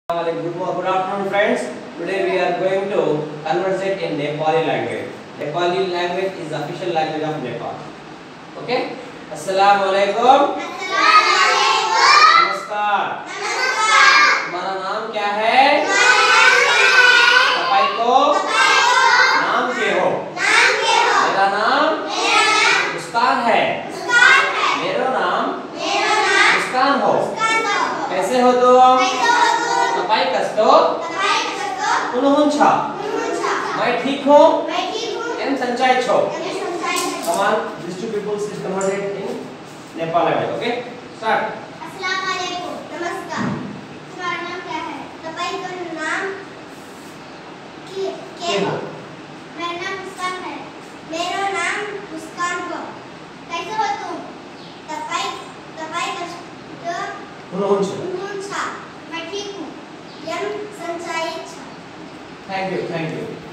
Good afternoon, friends. Today we are going to conversate in Nepali language. Nepali language is the official language of Nepal. Okay? Assalamu alaikum. नमस्कार. हमारा नाम क्या है? तपाईं को नाम के हो? मेरा नाम मुस्कान है. मेरा नाम मुस्कान हो. कैसे हो तुम? तपाईं कस्तो? हुनुहुन्छ? मैं ठीक हूँ. एम संचाय छो. Come on, these two people is conversate in Nepal language. Okay? Start. अस्सलाम वालेकुम. नमस्कार. तुम्हारा नाम क्या है? तपाईं का नाम क्या है? मेरा नाम मुस्कान है. मेरा नाम मुस्कान हो. कैसे हो तुम? तपाईं कस्तो? हुनुहुन्छ? मैं ठीक हूँ. एम संचाय छो. Thank you.